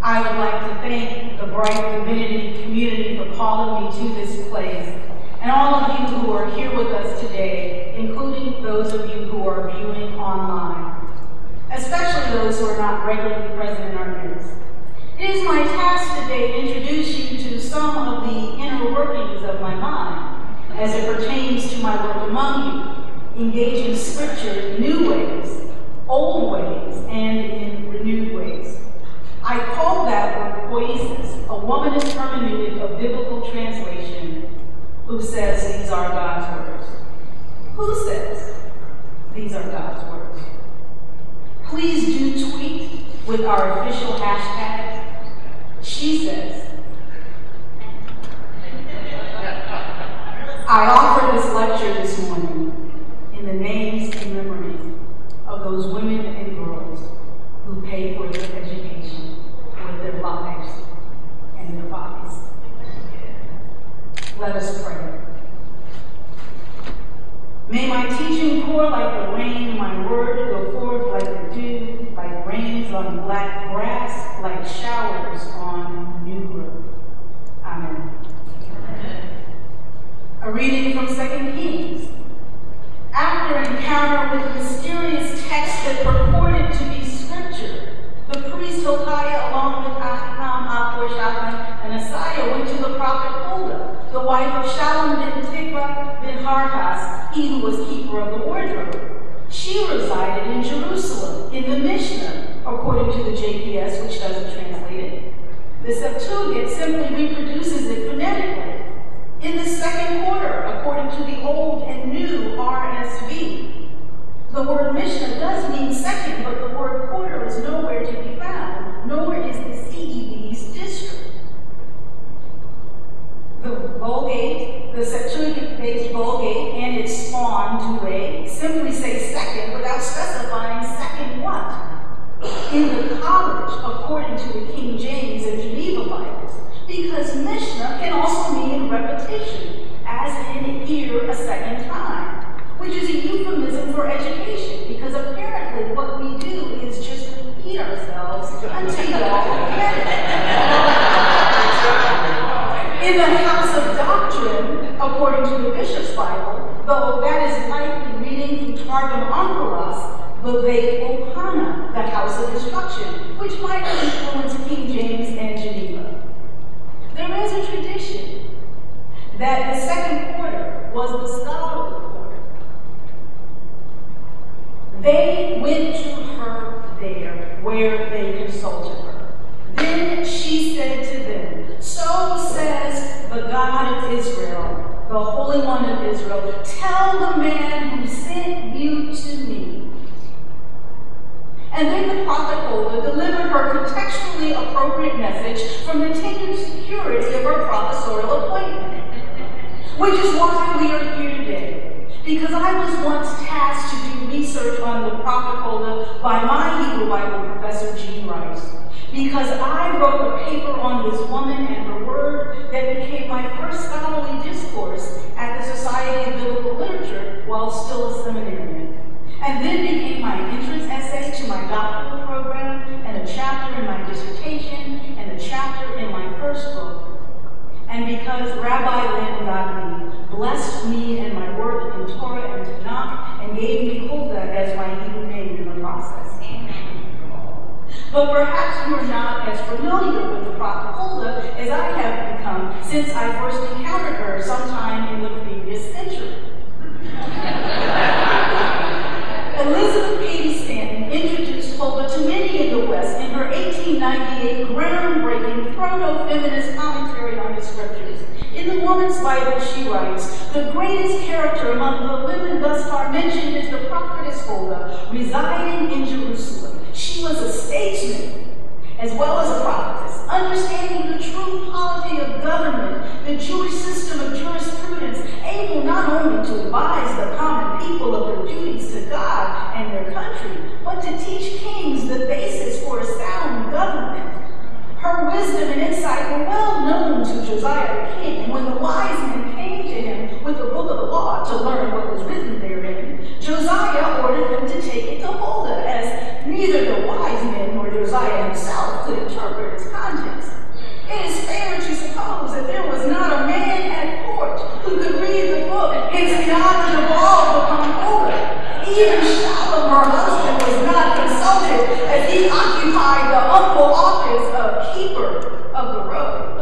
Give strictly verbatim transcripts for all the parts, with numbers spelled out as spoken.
I would like to thank the Brite Divinity community for calling me to this place, and all of you who are here with us today, including those of you who are viewing online, especially those who are not regularly present in our midst. It is my task today to introduce you to some of the inner workings of my mind as it pertains to my work among you, engaging scripture in new ways, old ways, and in renewed ways. I call that work Poesis, a womanist hermeneutic of biblical translation, who says these are God's words. Who says these are God's words? Please do tweet with our official hashtag, She Says. I offer this lecture this morning in the names and memories of those women and girls who pay for their education with their lives and their bodies. Let us pray. May my teaching pour like the rain, my word go forth like the dew, like rains on black grass, like showers on new growth. Amen. Amen. A reading from Second Kings. After an encounter with a mysterious text that purported to be scripture, the priest Hilkiah, along with Ahikam, Achor, Shaphan, and Asaiah, went to the prophet Huldah, the wife of Shallum ben Tikva ben Harhas, he who was keeper of the wardrobe. She resided in Jerusalem, in the Mishnah, according to the J P S, which doesn't translate it. The Septuagint simply reproduces it phonetically. In the second quarter, according to the Old and New R S V. The word Mishnah does mean second, but the word quarter is nowhere to be found, nor is the C E B's district. The Vulgate, the Septuagint-based Vulgate, and its spawn, Douay, simply say second without specifying second what. In the college, according to the King James and Geneva Bibles, because Mishnah can also mean repetition, as in hear a second time, which is a euphemism for education, because apparently what we do is just repeat ourselves until you all get it. In the House of Doctrine, according to the Bishop's Bible, though that is likely reading from Targum Onkelos, Baveit Ohana, the House of Instruction, which might influence King James and Geneva. There is a tradition that the second quarter was the scholarly quarter. They went to her there, where they consulted her. Then she said to them, "So says the God of Israel, the Holy One of Israel, tell the man who sent you to me." And then the prophet Huldah delivered her contextually appropriate message from the tenured security of her professorial appointment. Which is why we are here today. Because I was once tasked to do research on the prophet Huldah by my Hebrew Bible professor, Gene Rice. Because I wrote a paper on this woman and her word that became my first scholarly discourse at the Society of Biblical Literature while still a seminarian. And then became my entrance essay to my doctoral program, and a chapter in my dissertation, and a chapter in my first book. And because Rabbi Lynn Gafney blessed me and my work in Torah and Tanakh, and gave me Huldah as my Hebrew name in the process. But perhaps you are not as familiar with the prophet Huldah as I have become since I first encountered her sometime in the previous century. Elizabeth Cady Stanton introduced Huldah to many in the West in her eighteen ninety-eight groundbreaking proto-feminist commentary on the scriptures. In the Woman's Bible, she writes, "The greatest character among the women thus far mentioned is the prophetess Huldah, residing in Jerusalem. She was a statesman as well as a prophetess, understanding the true polity of government, the Jewish system of jurisprudence, able not only to advise the common people of their duties to God and their country, but to teach kings the basis for a sound government. Her wisdom and insight were well known to Josiah the king, and when the wise men came to him with the book of the law to learn what was written therein, Josiah ordered them to take it to Huldah, as neither the wise men nor Josiah himself could interpret its content. not devolved upon Huldah. Even Shalom, her husband, was not consulted as he occupied the humble office of keeper of the road.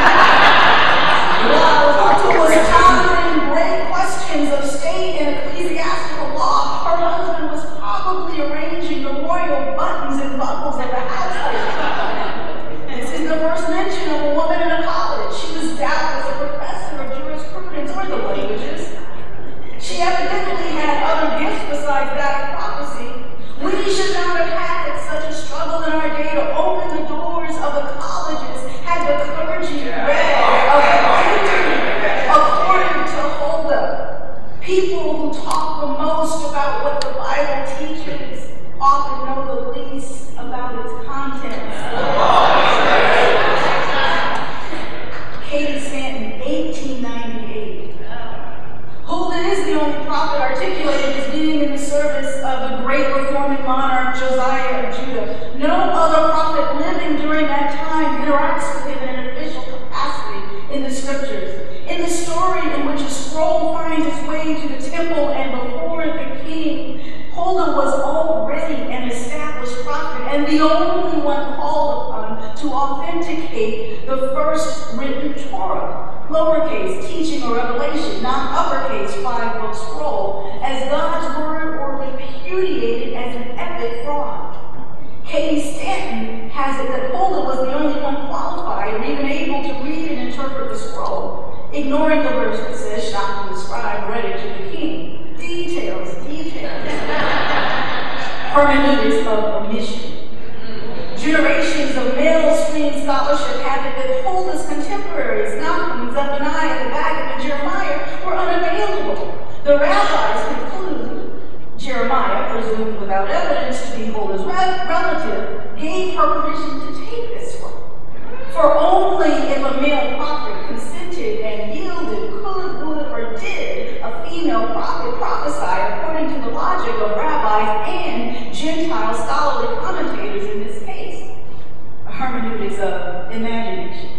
While Huldah was pondering great questions of state and ecclesiastical law, her husband was probably arranging the royal buttons and buckles of the household. This is the first mention of a woman in a college. She was doubtless a professor of jurisprudence or the languages. She evidently had other gifts besides that of prophecy. We should not have had such a struggle in our day to open the doors of the colleges had the clergy read of the Divinity according to Huldah. People who talk the most about what the Bible teaches often know the least about its contents. Katie Stanton, eighteen ninety-eight. Huldah is the only prophet articulated as being in the service of the great reforming monarch Josiah of Judah. No other prophet living during that time interacts with him in an official capacity in the scriptures. In the story in which a scroll finds its way to the temple and before the king, Huldah was already an established prophet and the only one called upon to authenticate the first written Torah, lowercase, teaching or revelation, not uppercase, five-book scroll, as God's word or repudiated as an epic fraud. Katie Stanton has it that Huldah was the only one qualified or even able to read and interpret the scroll, ignoring the verse that says, shocking the scribe, read it to the king. Details, details. Hermeneutics of omission. Generations of male-stream scholarship have it that Huldah's contemporaries, Malcolm, Zephaniah, the Baggett, and Jeremiah, were unavailable. The rabbis conclude Jeremiah, presumed without evidence to be Huldah's relative, gave her permission to take this one. For only if a male prophet consented and yielded, could, would, or did a female prophet prophesy according to the logic of rabbis and Gentile scholarly commentators in this case. A hermeneutics of imagination.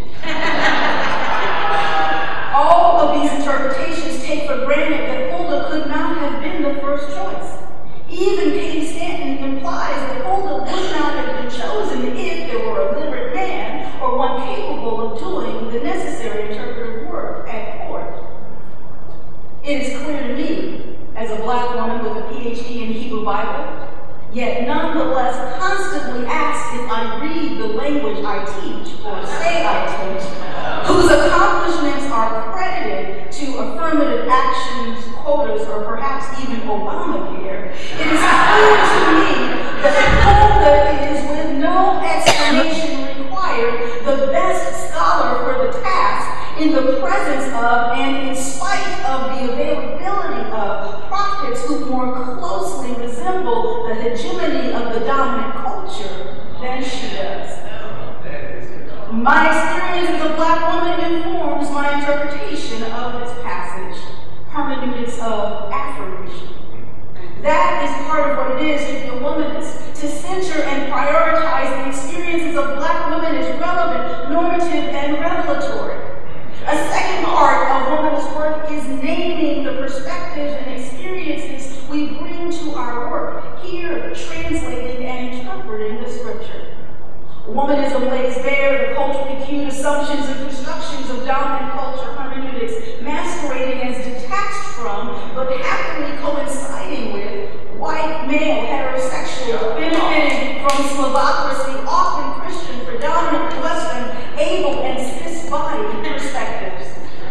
All of these interpretations take for granted that Huldah could not have been the first choice. Even Katie Stanton implies that Huldah would not have been chosen if there were a literate man or one capable of doing the necessary interpretive work at court. It is clear to me, as a black woman with a P H D in Hebrew Bible, yet nonetheless constantly asked if I read the language I teach or say I teach, whose accomplishments are credited to affirmative actions, quotas, or perhaps even Obamacare, it is clear to me that Huldah is, with no explanation required, the best scholar for the task in the presence of and in spite of the availability of prophets who more closely resemble the hegemony of the dominant culture than she does. My experience as a black woman informs my interpretation of this passage, hermeneutics of affirmation. That is part of what it is to be a womanist, to center and prioritize the experiences of black women as relevant, normative, and revelatory. A second part of womanist work is naming the perspectives and experiences we bring to our work, here translating and interpreting the scripture. Womanism lays bare the culturally cued assumptions and constructions of dominant culture hermeneutics, masquerading as detached from, but happily coinciding with, white male heterosexual benefiting from Slavocracy, often Christian, predominantly Western, able and cis-bodied perspectives.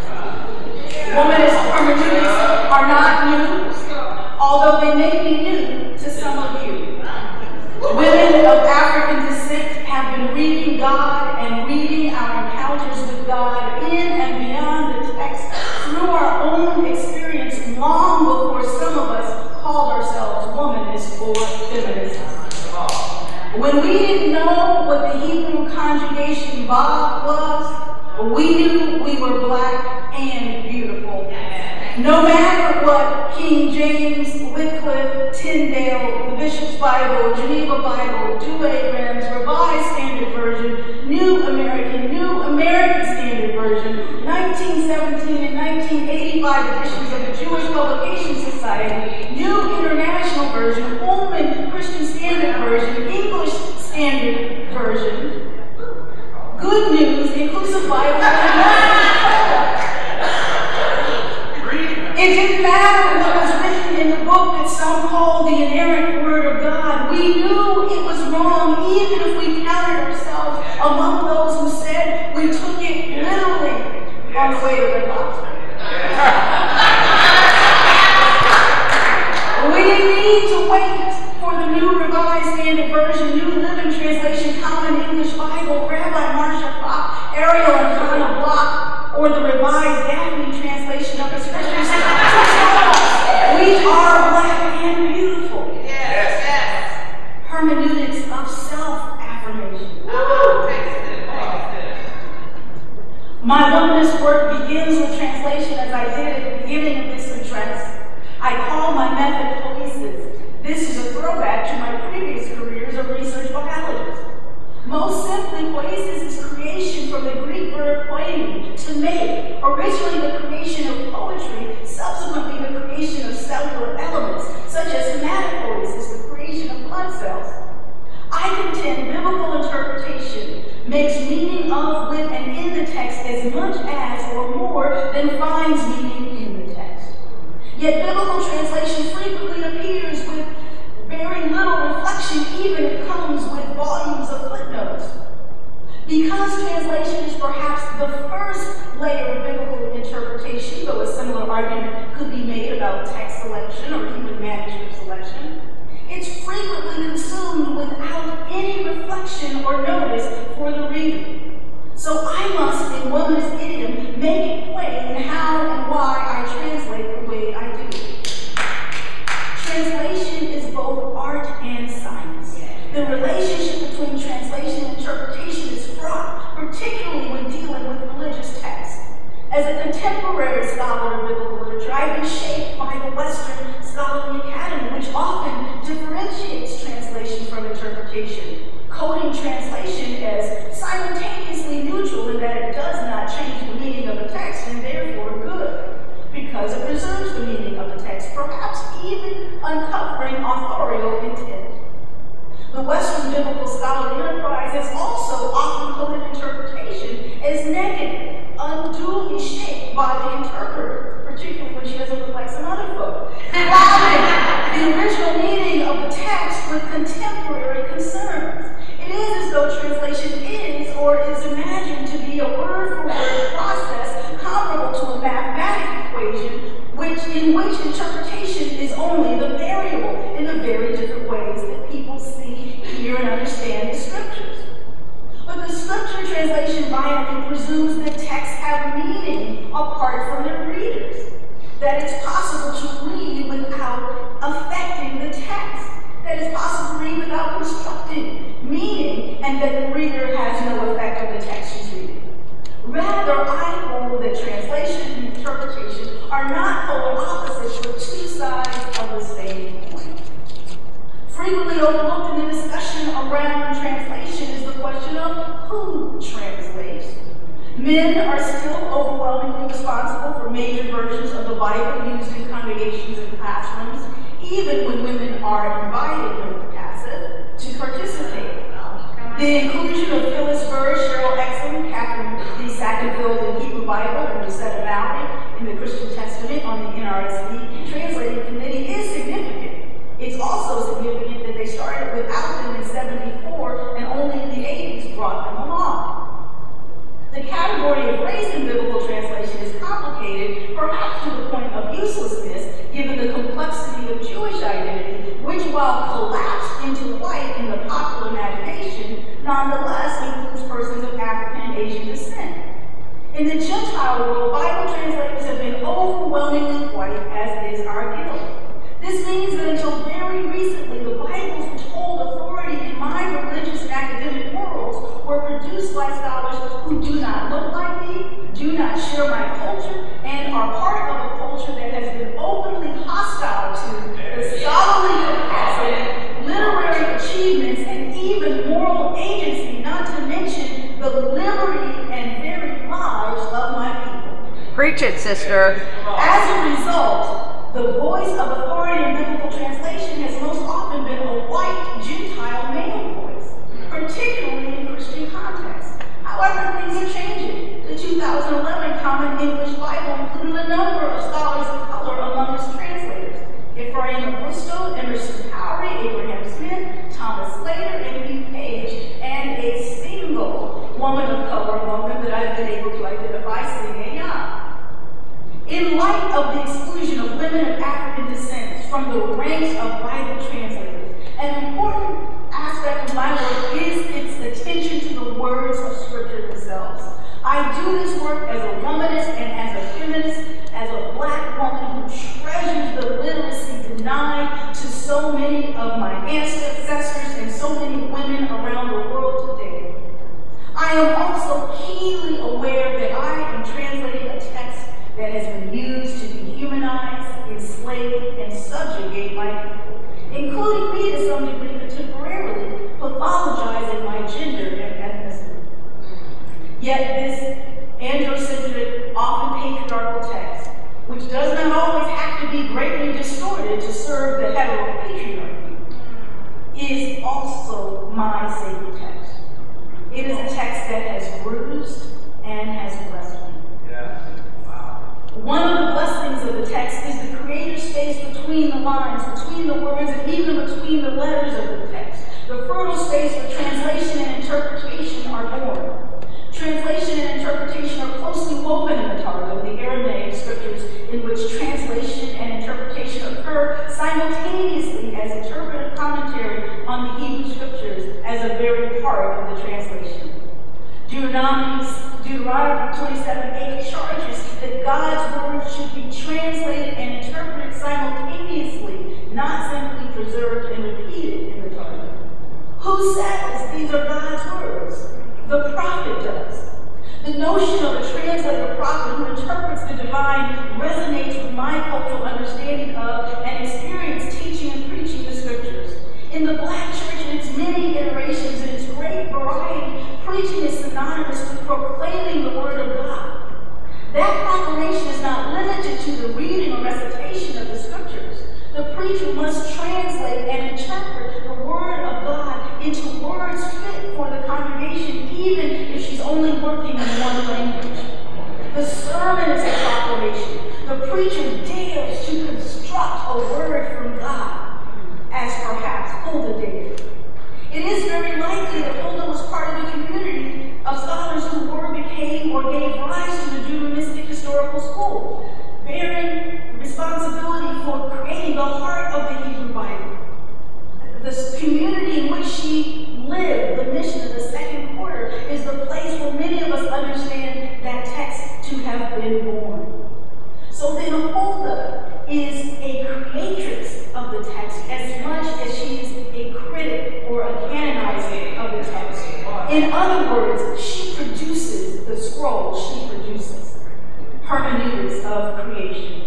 Womanist hermeneutics are not new, although they may be new to some of you. Women of African descent have been reading God and reading our encounters with God in and beyond the text through our own experience long before some of us called ourselves womanist or feminist. When we didn't know what the Hebrew conjugation vav was, we knew we were black and beautiful. No matter what King James, Wycliffe, Tyndale, the Bishop's Bible, Geneva Bible, Douay Rheims, Revised Standard Version, New American, New American Standard Version, nineteen seventeen and nineteen eighty eighty-five editions of the Jewish Publication Society, New International Version, Holman Christian Standard Version, English Standard Version, Good News, Inclusive Bible, it didn't matter what was written in the book that some call the inerrant Word of God. We knew it was wrong, even if we counted ourselves among those who said we took it literally on the way to the gospel. We didn't need to wait for the New Revised Standard Version, New Living Translation, Common English Bible, Rabbi Marsha Fock, Ariel and Hannah Block, or the Revised Gafney translation of the Scriptures. We are black and beautiful. Yes, yes. Hermeneutics of self-affirmation. My womanist work begins with translation, as I did at the beginning of this address. I call my method Poesis. This is a throwback to my previous career as a research biologist. Most simply, Poesis is creation from the Greek verb poiein, to make, originally the creation of poetry, subsequently the creation of cellular elements, such as hematopoiesis, the creation of blood cells. I contend biblical interpretation makes meaning of, with, and in the text as much as or more than finds meaning in the text. Yet biblical translation frequently appears with very little reflection, even if it comes with volumes of footnotes. Because translation is perhaps the first layer of biblical interpretation, though a similar argument could be made about text selection or even manuscript selection, it's frequently consumed without any reflection or notice for the reader. So I must, in womanist idiom, make it plain how and why I translate the way I do. Translation is both art and science. The relationship between translation and interpretation is fraught, particularly when dealing with religious texts. As a contemporary scholar of biblical literature, I've been shaped by the Western Scholarly Academy, which often differentiates translation from interpretation, coding translation as simultaneously neutral in that it does not change the meaning of the text and therefore good, because it preserves the meaning of the text, perhaps even uncovering authorial intent. The Western biblical scholarly enterprise has also often coded interpretation as negative, unduly shaped by the interpreter, particularly when she doesn't look like some other folk, clouding the original meaning of the text with contemporary concerns. It is as though translation is or is imagined to be a word-for-word process comparable to a mathematical equation, which, in which interpretation is only the variable in the very different ways that people see, hear, and understand the scriptures. But the scripture translation binary presumes that texts have meaning apart from their readers, that it's possible to read without affecting the text, that it's possible to read without constructing meaning, and that the reader has no effect on the text she's reading. Rather, I hold that translation and interpretation are not polar opposites, but two sides of the same coin. Frequently overlooked in the discussion around translation is the question of who translates. Men are still overwhelmingly responsible for major versions of the Bible used in congregations and classrooms, even when women are invited, note passive, to participate. The inclusion of Phyllis Bird, Cheryl Exum, Catherine D. Sackenfield in Hebrew Bible, and Lucetta Bowery in the Christian Testament on the N R S V Translating Committee is significant. It's also significant that they started without them in seventy-four and only in the eighties brought them along. The category of race in biblical translation is complicated, perhaps to the point of uselessness, given the complexity of Jewish identity, which, while collapsed into white in the popular imagination, nonetheless includes persons of African and Asian descent. In the Gentile world, Bible translators have been overwhelmingly white, as is our guild. This means that until very recently, the Bibles which hold authority in my religious and academic worlds were produced by scholars who do not look like me, do not share my culture, and are part of a culture that has been openly hostile to the scholarly capacity, literary achievements, and even moral agency, not to mention the liberty and very lives of my people. Preach it, sister. As a result, the voice of authority in biblical translation has most often been a white, Gentile male voice, particularly in Christian context. However, things are changing. The two thousand eleven Common English Bible included a number of scholars of color among its translators. Ephraim Augusto, Emerson Powery, Abraham Smith, Thomas Slater, M P Page, and a single woman of color among them that I've been able to identify, Celine Young. In light of the exclusion of women of African descent from the ranks of Bible translators, an important aspect of my work is its attention to the words of Scripture themselves. I do this work as a womanist and as a feminist, as a black woman who treasures the literacy denied to so many of my ancestors and so many women around the world today. I am also keenly aware that I am translating a text that has been used to dehumanize, enslave, and subjugate my people, including me to some degree contemporarily, pathologizing my gender and ethnicity. Yet this androcentric, often patriarchal text, which does not always have to be greatly distorted to serve the heteropatriarchy, is also my sacred text. It is a text that has bruised and has blessed me. Yeah. Wow. One of the blessings of the text is the creative space between the lines, between the words, and even between the letters of the text. The fertile space where translation and interpretation are born. Translation and interpretation are closely woven in the Targum, the Hermeneutic scriptures, in which translation and interpretation occur simultaneously as interpretive commentary on the Hebrew scriptures as a very part of the translation. Deuteronomy, Deuteronomy twenty-seven eight charges that God's word should be translated and interpreted simultaneously, not simply preserved and repeated in the Targum. Who says these are God's words? The prophet does. The notion of a translator prophet who interprets the divine resonates with my cultural understanding of and experience teaching and preaching the scriptures. In the Black church in its many iterations and its great variety, preaching is synonymous with proclaiming the word of God. That proclamation is not limited to the reading or recitation of the scriptures. The preacher must translate and interpret the word of God into words fit for the congregation, even if she's only working in one language. The sermon is a proclamation. The preacher dares to construct a word from God, as perhaps Huldah did. It is very likely that Huldah was part of the community of scholars whose word became or gave rise to the Judaistic historical school, bearing responsibility for creating the heart of the Hebrew Bible. The community in which she lived, the mission of the second quarter, is the place where many of us understand that text to have been born. So then Huldah is a creatrix of the text as much as she is a critic or a canonizer of the text. In other words, she produces the scroll, she produces hermeneutics of creation.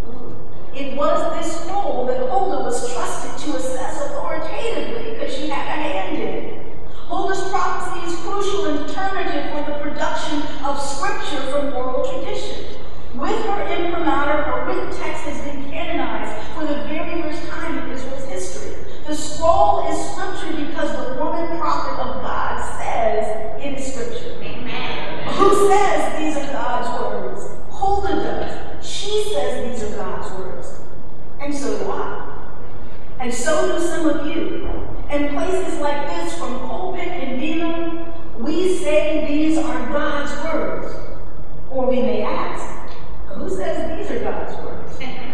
It was this scroll that Huldah was trusted to assess authoritatively because she had a hand in it. Huldah's prophecy is crucial and determinative for the production of scripture from oral tradition. With her imprimatur, her written text has been canonized for the very first time in Israel's history. The scroll is scripture because the woman prophet of God says it is scripture. Amen. Who says these are God's words? Huldah does. She says these are God's words. And so do I. And so do some of you. In places like this, from pulpit and Bina, we say these are God's words. Or we may ask, who says these are God's words?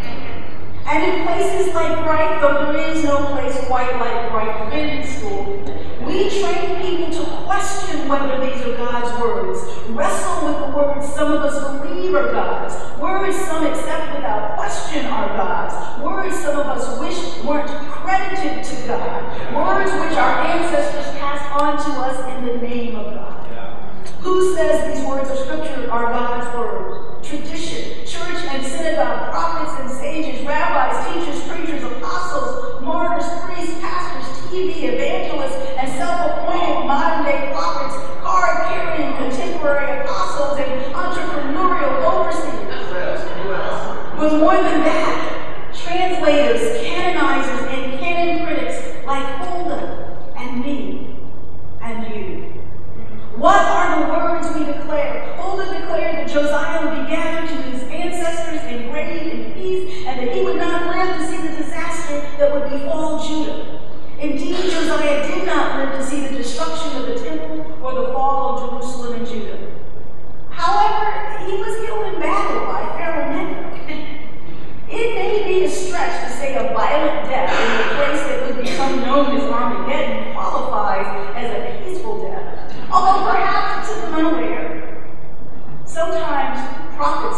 And in places like Brite, though there is no place quite like Brite Divinity School, we train people to question whether these are God's words, wrestle with the words some of us believe are God's, words some accept without question are God's, words some of us wish weren't credited to God, words which our ancestors passed on to us in the name of God. Yeah. Who says these words of Scripture are God's words? Tradition, church and synagogue, prophets and sages, rabbis, teachers, preachers, apostles, martyrs, priests, pastors, T V, evangelists, and self-appointed modern-day prophets, card-carrying contemporary apostles, and entrepreneurial overseers.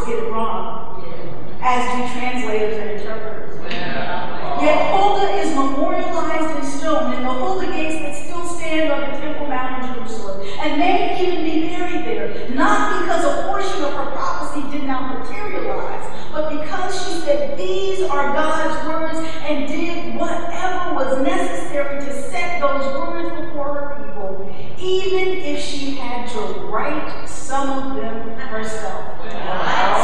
get it wrong, as do translators and interpreters. Yet Huldah is memorialized in stone in the holy gates that still stand on the Temple Mount in Jerusalem, and may even be buried there, not because a portion of her prophecy did not materialize, but because she said these are God's words and did whatever was necessary to set those words before her people, even if she had to write some of them herself.